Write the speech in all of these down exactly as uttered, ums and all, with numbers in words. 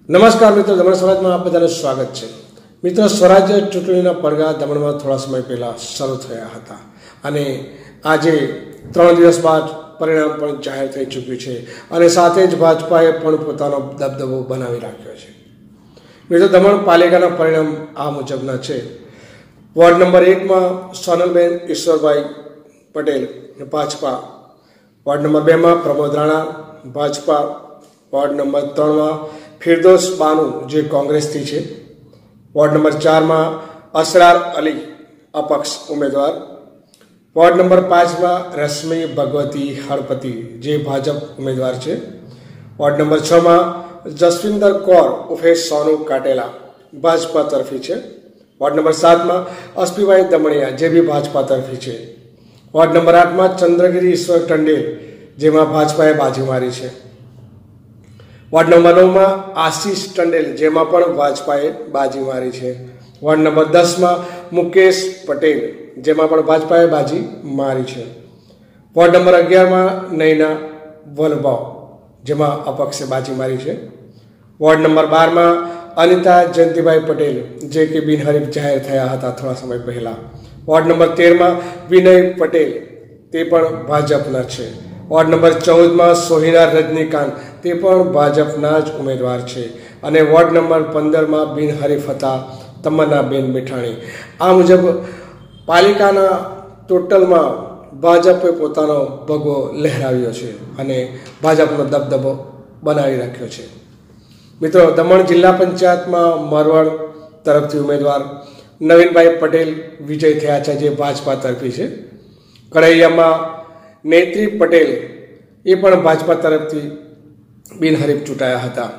નમસ્કાર મિત્રો, દમણ સ્વરાજમાં આપ બધાનું સ્વાગત છે। મિત્રો, સ્વરાજ્ય ચૂંટણીના પડઘા દમણમાં થોડા સમય પહેલાં શરૂ થયા હતા અને આજે ત્રણ દિવસ બાદ પરિણામ પણ જાહેર થઈ ચૂક્યું છે અને સાથે જ ભાજપાએ પણ પોતાનો દબદબો બનાવી રાખ્યો છે। મિત્રો, દમણ પાલિકાના પરિણામ આ મુજબના છે। વોર્ડ નંબર એકમાં સોનલબેન ઈશ્વરભાઈ પટેલ ભાજપા, વોર્ડ નંબર બેમાં પ્રમોદ રાણા ભાજપા, વોર્ડ નંબર ત્રણમાં ફિરદોસ બાનુ જે કોંગ્રેસથી છે, વોર્ડ નંબર ચારમાં અસરાર અલી અપક્ષ ઉમેદવાર, વોર્ડ નંબર પાંચમાં રશ્મિ ભગવતી હળપતિ જે ભાજપ ઉમેદવાર છે, વોર્ડ નંબર છમાં જસવિંદર કૌર ઉર્ફે સોનુ કાટેલા ભાજપા તરફી છે, વોર્ડ નંબર સાતમાં અસ્પીભાઈ દમણિયા જે બી ભાજપા તરફી છે, વોર્ડ નંબર આઠમાં ચંદ્રગીરી ઈશ્વર ટંડેલ જેમાં ભાજપાએ બાજી મારી છે, વોર્ડ નંબર નવમાં આશીષ ટંડેલ જેમાં પણ ભાજપાએ બાજી મારી છે, વોર્ડ નંબર દસમાં મુકેશ પટેલ જેમાં પણ ભાજપાએ બાજી મારી છે, વોર્ડ નંબર અગિયારમાં નૈના વલભાવ જેમાં અપક્ષે બાજી મારી છે, વોર્ડ નંબર બારમાં અનિતા જયંતિભાઈ પટેલ જે કે બિનહરીફ જાહેર થયા હતા થોડા સમય પહેલાં, વોર્ડ નંબર તેરમાં વિનય પટેલ તે પણ ભાજપના છે, વોર્ડ નંબર ચૌદમાં સોહિના રજનીકાંત તે પણ ભાજપના જ ઉમેદવાર છે અને વોર્ડ નંબર પંદરમાં બિનહરીફ હતા તમન્નાબેન મીઠાણી। આ મુજબ પાલિકાના ટોટલમાં ભાજપે પોતાનો ભગવો લહેરાવ્યો છે અને ભાજપનો દબદબો બનાવી રાખ્યો છે। મિત્રો, દમણ જિલ્લા પંચાયતમાં મરવડ તરફથી ઉમેદવાર નવીનભાઈ પટેલ વિજય થયા છે જે ભાજપા તરફી છે, કડૈયામાં નેત્રી પટેલ એ પણ ભાજપા તરફથી બિનહરીફ ચૂંટાયા હતા,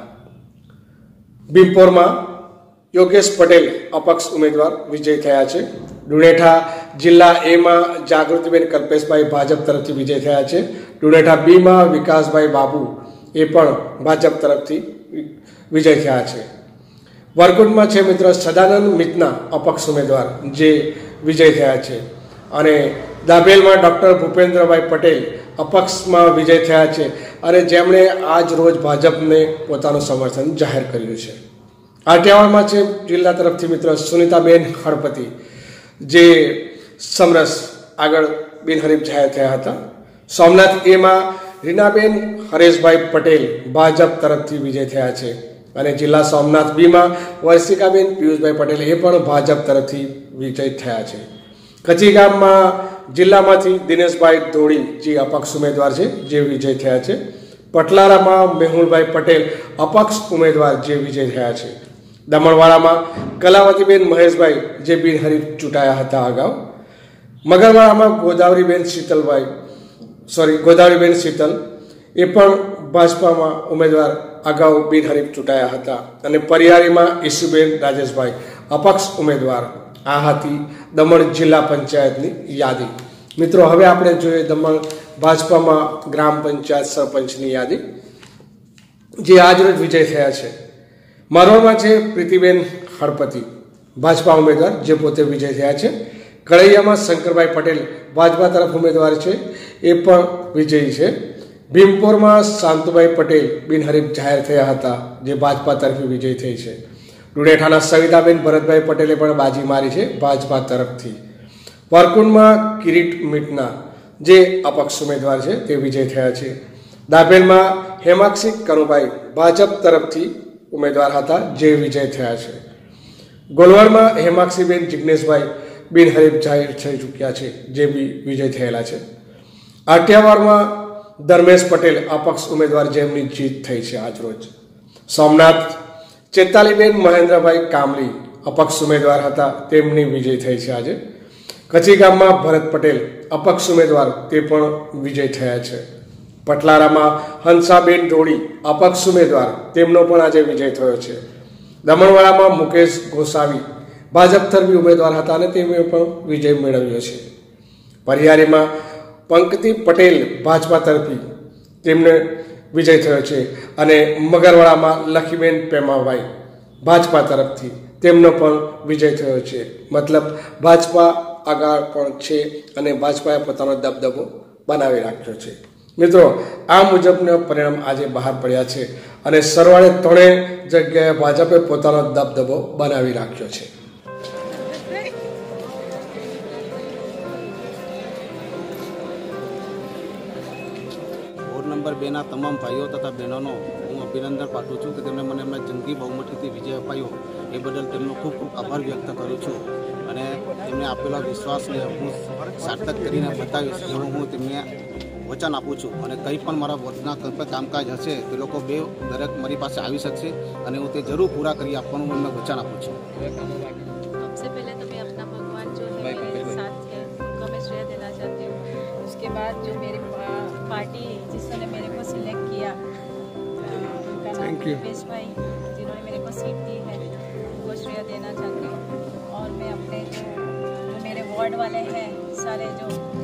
ભીમપોરમાં યોગેશ પટેલ અપક્ષ ઉમેદવાર વિજય થયા છે, ડુણેઠા જિલ્લા એમાં જાગૃતિબેન કલ્પેશભાઈ ભાજપ તરફથી વિજય થયા છે, ડુણેઠા બીમાં વિકાસભાઈ બાબુ એ પણ ભાજપ તરફથી વિજય થયા છે, વરકુંડમાં છે મિત્રો સદાનંદ મિતના અપક્ષ ઉમેદવાર જે વિજય થયા છે અને દાભેલમાં ડૉક્ટર ભૂપેન્દ્રભાઈ પટેલ અપક્ષમાં વિજય થયા છે અને જેમણે આજ રોજ ભાજપને પોતાનું સમર્થન જાહેર કર્યું છે। કાઠિયાવાડમાં છે જિલ્લા તરફથી મિત્રો સુનિતાબેન હળપતિ જે સમરસ આગળ બિનહરીફ જાહેર થયા હતા, સોમનાથ એમાં રીનાબેન હરેશભાઈ પટેલ ભાજપ તરફથી વિજય થયા છે અને જિલ્લા સોમનાથ બીમાં વર્ષિકાબેન પિયુષભાઈ પટેલ એ પણ ભાજપ તરફથી વિજય થયા છે। કચ્છી ગામમાં જિલ્લામાંથી દિનેશભાઈ ધોળી જે અપક્ષ ઉમેદવાર છે જે વિજય થયા છે, પટલારામાં મેહુલભાઈ પટેલ અપક્ષ ઉમેદવાર જે વિજય થયા છે, દમણવાડામાં કલાવતીબેન મહેશભાઈ જે બિનહરીફ ચૂંટાયા હતા અગાઉ, મગરવાડામાં ગોદાવરીબેન શીતલભાઈ સોરી ગોદાવરીબેન શીતલ એ પણ ભાજપામાં ઉમેદવાર અગાઉ બિનહરીફ ચૂંટાયા હતા અને પરિયારીમાં ઈશુબેન રાજેશભાઈ અપક્ષ ઉમેદવાર। આ હતી દમણ જિલ્લા પંચાયતની યાદી। મિત્રો, હવે આપણે જોઈએ દમણ ભાજપામાં ગ્રામ પંચાયત સરપંચની યાદી જે આજરોજ વિજય થયા છે। મરવડમાં છે પ્રીતિબેન હળપતિ ભાજપા ઉમેદવાર જે પોતે વિજય થયા છે, કડૈયામાં શંકરભાઈ પટેલ ભાજપા તરફ ઉમેદવાર છે એ પણ વિજયી છે, ભીમપોરમાં શાંતુભાઈ પટેલ બિનહરીફ જાહેર થયા હતા જે ભાજપા તરફી વિજય થઈ છે, ડુણેઠાના સવિતાબેન ભરતભાઈ પટેલે પણ બાજી મારી છે ભાજપા તરફથી, વરકુંડમાં કિરીટ મીટના જે અપક્ષ ઉમેદવાર છે તે વિજય થયા છે, દાભેલમાં હેમાક્ષી કનુભાઈ ભાજપ તરફથી ઉમેદવાર હતા જે વિજય થયા છે, ગોલવાડમાં હેમાક્ષીબેન જિજ્ઞેશભાઈ બિનહરીફ જાહેર થઈ ચૂક્યા છે જે બી વિજય થયેલા છે, આટિયાવાડમાં ધર્મેશ પટેલ અપક્ષ ઉમેદવાર જેમની જીત થઈ છે આજરોજ, સોમનાથ ચેતાલીબેન મહેન્દ્રભાઈ કામલી અપક્ષ ઉમેદવાર હતા તેમની વિજય થઈ છે આજે, કચ્છી ગામમાં ભરત પટેલ અપક્ષ ઉમેદવાર તે પણ વિજય થયા છે, પટલારામાં હંસાબેન ધોળી અપક્ષ ઉમેદવાર તેમનો પણ આજે વિજય થયો છે, દમણવાડામાં મુકેશ ગોસાવી ભાજપ તરફી ઉમેદવાર હતા અને તેમણે પણ વિજય મેળવ્યો છે, પરિયારીમાં પંકતિ પટેલ ભાજપા તરફી તેમને વિજય થયો છે અને મગરવાડામાં લખીબેન પેમાભાઈ ભાજપા તરફથી તેમનો પણ વિજય થયો છે। મતલબ ભાજપા આગળ પણ છે અને ભાજપાએ પોતાનો દબદબો બનાવી રાખ્યો છે। મિત્રો આ મુજબના પરિણામ આજે બહાર પડ્યા છે અને સરવાળે ત્રણેય જગ્યાએ ભાજપે પોતાનો દબદબો બનાવી રાખ્યો છે। વોર્ડ નંબર બે ના તમામ ભાઈઓ તથા બહેનોનો હું અભિનંદન પાઠવું છું કે તેમણે મને એમના જંગી બહુમતીથી વિજય અપાયો એ બદલ તેમનો ખૂબ ખૂબ આભાર વ્યક્ત કરું છું અને તેમને આપેલા વિશ્વાસને હું સાર્થક કરીને બતાવીશ એવું હું તેમને વચન આપું છું અને કંઈ પણ મારા વોર્ડના કંઈ પણ કામકાજ હશે તે લોકો બે દરેક મારી પાસે આવી શકશે અને હું તે જરૂર પૂરા કરી આપવાનું એમને વચન આપું છું। सबसे पहले तो मैं अपना भगवान जो है मेरे साथ है उनको मैं श्रेय देना चाहती हूँ। उसके बाद जो मेरी पार्टी जिसने मेरे को सिलेक्ट किया उनका नाम रुपेश भाई जिन्होंने मेरे को सीट दी है उनको श्रेय देना चाहती हूँ। और मैं अपने जो जो मेरे वार्ड वाले हैं सारे जो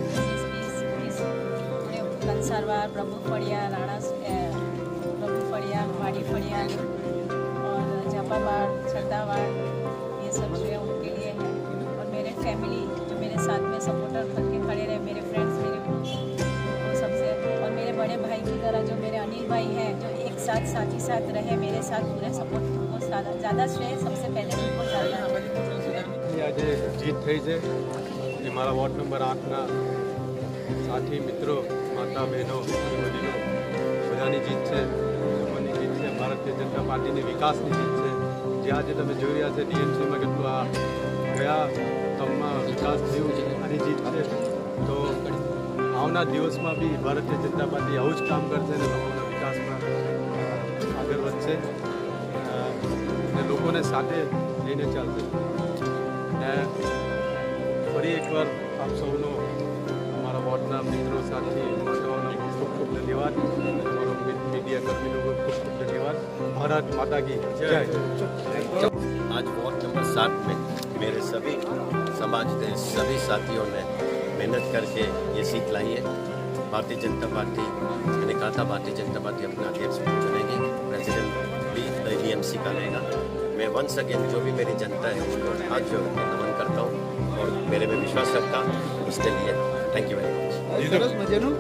कंसरवार प्रभु फड़िया राणा प्रभु फड़िया वाड़ी फड़िया और जापाबाड़ छद्दावाड़ ये सब जो है उनके लिए है। और मेरे फैमिली जो मेरे साथ में सपोर्टर बन के खड़े रहे मेरे फ्रेंड्स मेरे वो सबसे और मेरे बड़े भाई की तरह जो मेरे अनिल भाई हैं जो एक साथ साथ ही साथ रहे मेरे साथ पूरे सपोर्ट उनको ज़्यादा श्रेय सबसे पहले उनको ज़्यादा आज जीत थी है ये मारा वोर्ड नंबर आठ ना साथी मित्रों माता बहनों वडीलों बधानी जीत है लोगों जीत है भारतीय जनता पार्टी ने विकास की जीत है जे आज तब जो रहा है टीएमसी में કેટલું આ ગયા તમમાં વિકાસ થયું અને જીત છે તો આવના દિવસમાં બી ભારતીય જનતા પાર્ટી આવું જ કામ કરશે ને લોકોના વિકાસમાં આગળ વધશે ને લોકોને સાથે લઈને ચાલશે ને ફરી એકવાર આપ સૌનો અમારા વોર્ડના મિત્રો સાથી માતાઓનો ખૂબ ખૂબ ધન્યવાદ તમારો મીડિયા કર્મી લોકો ખૂબ ખૂબ ધન્યવાદ। भारत माता की जय। आज वार्ड नंबर सात में मेरे सभी समाज के सभी साथियों ने मेहनत करके ये सीट लाई है। भारतीय जनता पार्टी मैंने कहा था भारतीय जनता पार्टी अपना अध्यक्ष चुनेगी, प्रेसिडेंट भी टीएमसी का लेगा। मैं वंस अगेन जो भी मेरी जनता है उसको हाथ जोड़ के नमन करता हूँ और मेरे में विश्वास रखता उसके लिए थैंक यू वेरी मच।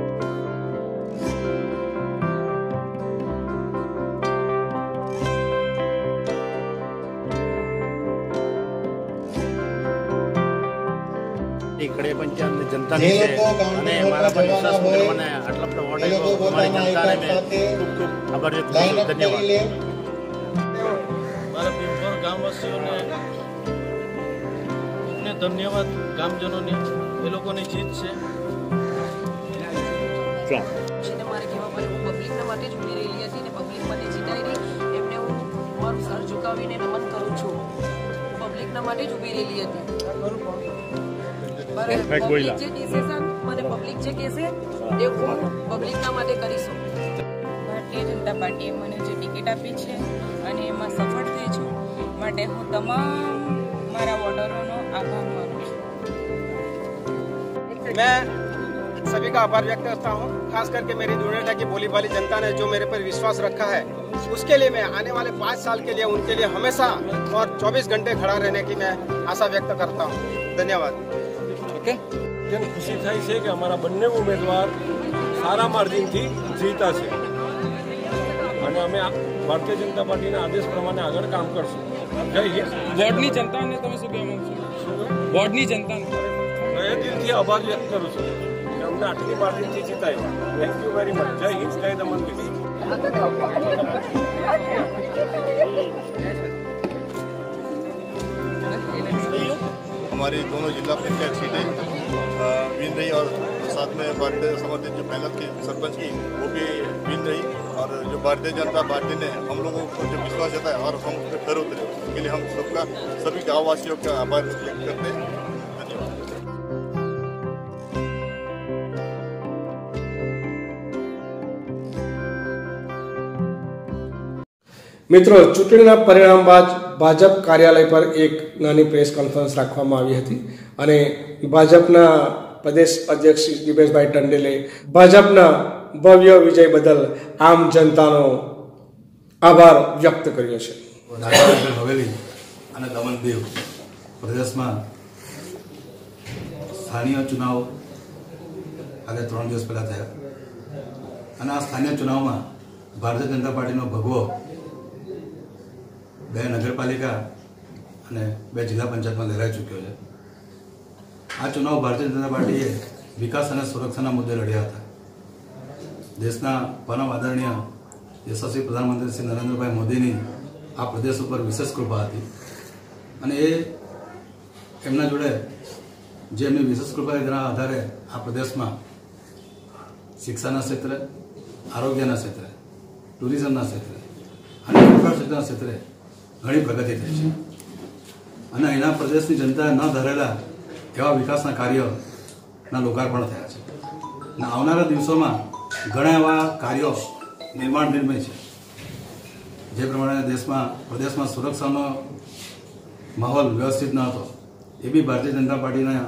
इकडे पण जनता ने અને મારા પર વિશ્વાસ મૂકીને મને આટલા બધા વોટ આપ્યો અમારી જનતાને મેં ખૂબ ખૂબ આભાર વ્યક્ત કરું છું। ધન્યવાદ। મારા ભીમપુર ગામવાસીઓને ને ધન્યવાદ ગામજનોને એ લોકોની જીત છે। જેને મારે કહેવા પડે હું પબ્લિકના માટે જ ઊભી રહેલી હતી ને પબ્લિક માટે જીતાડી એમને હું મારું સર ઝુકાવીને નમન કરું છું। પબ્લિકના માટે જ ઊભી રહેલી હતી। પબ્લિક જે કહેશે મને પબ્લિક જે કહેશે એ હું પબ્લિકના માટે કરીશું। ભારતીય જનતા પાર્ટીએ મને જે ટિકિટ આપી છે અને એમાં સફળ થઈ છું માટે હું તમામ મારા વોટરોનો આભાર માનું છું। मैं सभी का आभार व्यक्त करता हूँ, खास करके मेरी दुर्नेटा की बोली वाली जनता ने जो मेरे पर विश्वास रखा है उसके लिए मैं आने वाले पाँच साल के लिए उनके लिए हमेशा और चौबीस घंटे खड़ा रहने की मैं आशा व्यक्त करता हूँ। धन्यवाद। જેને ખુશી થાય છે કે અમારા બંને ઉમેદવાર સારા માર્જિનથી જીતા છે અને અમે ભારતીય જનતા પાર્ટીના આદેશ પ્રમાણે આગળ કામ કરશું। જય હિન્દ। વોર્ડની જનતાને તમે શું કહેવા માંગો છો? વોર્ડની જનતાને मैं दिलથી આભાર વ્યક્ત કરું છું કે અમને આટલી માર્જિનથી જીતાય। Thank you very much. જય હિન્દ જય દમન દીદી। हमारी दोनों जिला पंचायत सीटें विन रही और साथ में भारतीय समर्थित जो मेहनत की सरपंच की वो भी विन रही और जो भारतीय जनता पार्टी ने हम लोगों को जो विश्वास जताया और हम उस पर खरे उतरे उसके लिए हम सबका सभी गाँववासियों का आभार व्यक्त करते हैं। મિત્રો ચૂંટણીના પરિણામ બાદ ભાજપ કાર્યાલય પર એક નાની પ્રેસ કોન્ફરન્સ રાખવામાં આવી હતી અને ભાજપના પ્રદેશ અધ્યક્ષ શ્રી દિપેશભાઈ ટંડેલે ભાજપના ભવ્ય વિજય બદલ આમ જનતાનો આભાર વ્યક્ત કર્યો છે। હવેલી અને દમણ દીવ પ્રદેશમાં સ્થાનિય ચુનાવ આજે ત્રણ દિવસ પહેલાં થયા અને આ સ્થાનિક ચુનાવમાં ભારતીય જનતા પાર્ટીનો ભગવો બે નગરપાલિકા અને બે જિલ્લા પંચાયતમાં લહેરાઈ ચૂક્યો છે. આ ચુનાવ ભારતીય જનતા પાર્ટીએ વિકાસ અને સુરક્ષાના મુદ્દે લડ્યા હતા. દેશના પરમ આદરણીય યશસ્વી પ્રધાનમંત્રી શ્રી નરેન્દ્રભાઈ મોદીની આ પ્રદેશ ઉપર વિશેષ કૃપા હતી અને એ એમના જોડે જે એમની વિશેષ કૃપાના આધારે આ પ્રદેશમાં શિક્ષાના ક્ષેત્રે, આરોગ્યના ક્ષેત્રે, ટુરિઝમના ક્ષેત્રે અને ઇન્ફ્રાસ્ટ્રક્ચરના ક્ષેત્રે ઘણી પ્રગતિ થઈ છે અને એના પ્રદેશની જનતાએ ન ધરેલા એવા વિકાસના કાર્યોના લોકાર્પણ થયા છે અને આવનારા દિવસોમાં ઘણા એવા કાર્યો નિર્માણ નિર્મય છે. જે પ્રમાણે દેશમાં પ્રદેશમાં સુરક્ષાનો માહોલ વ્યવસ્થિત ન હતો એ બી ભારતીય જનતા પાર્ટીના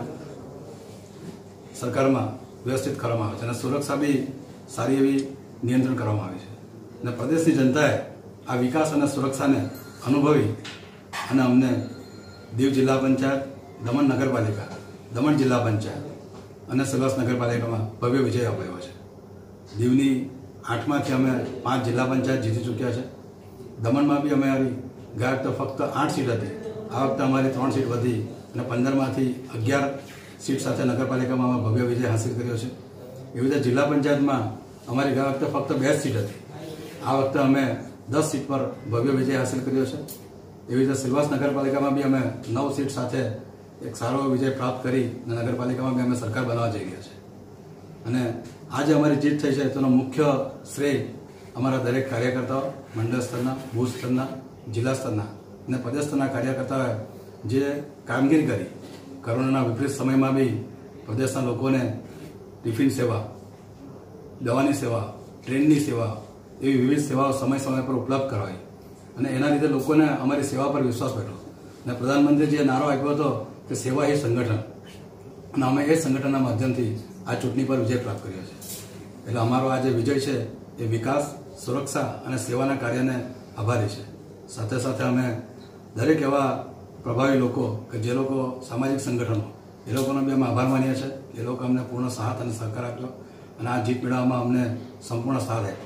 સરકારમાં વ્યવસ્થિત કરવામાં આવે છે અને સુરક્ષા બી સારી એવી નિયંત્રણ કરવામાં આવી છે અને પ્રદેશની જનતાએ આ વિકાસ અને સુરક્ષાને અનુભવી અને અમને દીવ જિલ્લા પંચાયત, દમણ નગરપાલિકા, દમણ જિલ્લા પંચાયત અને સેલવાસ નગરપાલિકામાં ભવ્ય વિજય અપાયો છે. દીવની આઠમાંથી અમે પાંચ જિલ્લા પંચાયત જીતી ચૂક્યા છે. દમણમાં બી અમે આવી ગયા વખતે ફક્ત આઠ સીટ હતી, આ વખતે અમારી ત્રણ સીટ વધી અને પંદરમાંથી અગિયાર સીટ સાથે નગરપાલિકામાં અમે ભવ્ય વિજય હાંસિલ કર્યો છે. એવી રીતે જિલ્લા પંચાયતમાં અમારી ગયા વખતે ફક્ત બે સીટ હતી, આ વખતે અમે દસ સીટ પર ભવ્ય વિજય હાંસિલ કર્યો છે. એવી રીતે સિલવાસ નગરપાલિકામાં બી અમે નવ સીટ સાથે એક સારો વિજય પ્રાપ્ત કરી અને નગરપાલિકામાં બી અમે સરકાર બનાવવા જઈ રહ્યા છે અને આજે અમારી જીત થઈ છે તેનો મુખ્ય શ્રેય અમારા દરેક કાર્યકર્તાઓ, મંડળ સ્તરના, બૂથ સ્તરના, જિલ્લા સ્તરના અને પ્રદેશ સ્તરના કાર્યકર્તાઓએ જે કામગીરી કરી. કોરોનાના વિપરીત સમયમાં બી પ્રદેશના લોકોને ટિફિન સેવા, દવાની સેવા, ટ્રેનની સેવા એવી વિવિધ સેવાઓ સમય સમય પર ઉપલબ્ધ કરાવી અને એના લીધે લોકોને અમારી સેવા પર વિશ્વાસ બેઠો અને પ્રધાનમંત્રીજીએ નારો આપ્યો હતો કે સેવા એ સંગઠન, અને અમે એ સંગઠનના માધ્યમથી આ ચૂંટણી પર વિજય પ્રાપ્ત કર્યો છે. એટલે અમારો આ જે વિજય છે એ વિકાસ, સુરક્ષા અને સેવાના કાર્યને આભારી છે. સાથે સાથે અમે દરેક એવા પ્રભાવી લોકો કે જે લોકો સામાજિક સંગઠનો એ લોકોનો બી અમે આભાર માનીએ છીએ. એ લોકો અમને પૂર્ણ સાથ અને સહકાર આપ્યો અને આ જીત મેળવવામાં અમને સંપૂર્ણ સાથ આપ્યો.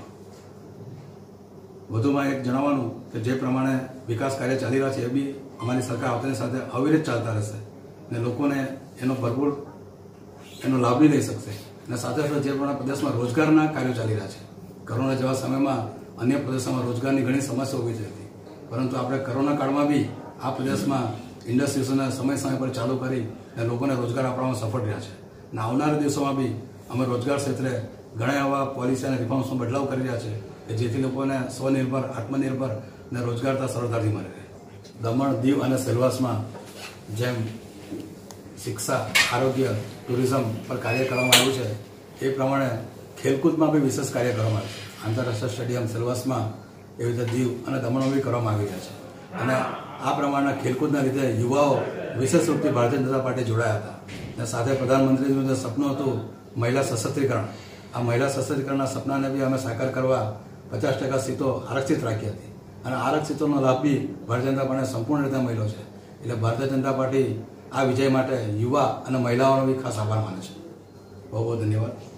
વધુમાં એક જણાવવાનું કે જે પ્રમાણે વિકાસ કાર્ય ચાલી રહ્યા છે એ બી અમારી સરકાર આવતાની સાથે અવિરત ચાલતા રહેશે અને લોકોને એનો ભરપૂર એનો લાભ બી લઈ શકશે. અને સાથે સાથે જે પ્રમાણે પ્રદેશમાં રોજગારના કાર્યો ચાલી રહ્યા છે, કોરોના જેવા સમયમાં અન્ય પ્રદેશોમાં રોજગારની ઘણી સમસ્યા ઊભી થઈ હતી, પરંતુ આપણે કોરોના કાળમાં બી આ પ્રદેશમાં ઇન્ડસ્ટ્રીઝોને સમય સમય પર ચાલુ કરી અને લોકોને રોજગાર આપવામાં સફળ રહ્યા છે અને આવનારા દિવસોમાં બી અમે રોજગાર ક્ષેત્રે ઘણા એવા પોલિસી અને રિફોર્મ્સનો બદલાવ કરી રહ્યા છે કે જેથી લોકોને સ્વનિર્ભર, આત્મનિર્ભર અને રોજગારતા સરળતાથી મળી રહે. દમણ, દીવ અને સેલવાસમાં જેમ શિક્ષા, આરોગ્ય, ટુરિઝમ પર કાર્ય કરવામાં આવ્યું છે એ પ્રમાણે ખેલકૂદમાં બી વિશેષ કાર્ય કરવામાં આવ્યું છે. આંતરરાષ્ટ્રીય સ્ટેડિયમ સેલવાસમાં એવી રીતે દીવ અને દમણમાં બી કરવામાં આવી રહ્યા છે અને આ પ્રમાણના ખેલકૂદના લીધે યુવાઓ વિશેષ રૂપથી ભારતીય જનતા પાર્ટી જોડાયા હતા અને સાથે પ્રધાનમંત્રીનું જે સપનું હતું મહિલા સશક્તિકરણ, આ મહિલા સશક્તિકરણના સપનાને બી અમે સાકાર કરવા પચાસ ટકા સીટો આરક્ષિત રાખી હતી અને આરક્ષિતોનો લાભ બી ભારતીય જનતા પાર્ટીને સંપૂર્ણ રીતે મળ્યો છે. એટલે ભારતીય જનતા પાર્ટી આ વિજય માટે યુવા અને મહિલાઓનો બી ખાસ આભાર માને છે. બહુ બહુ ધન્યવાદ.